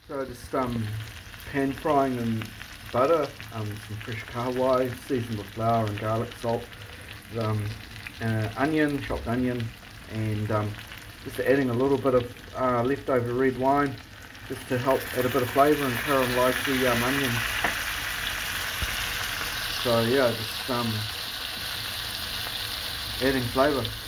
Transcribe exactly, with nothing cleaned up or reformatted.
So just um, pan frying in butter, um, some fresh kahawai, seasoned with flour and garlic, salt, um, uh, onion, chopped onion, and um, just adding a little bit of uh, leftover red wine just to help add a bit of flavour and caramelise the um, onions. So yeah, just um, adding flavour.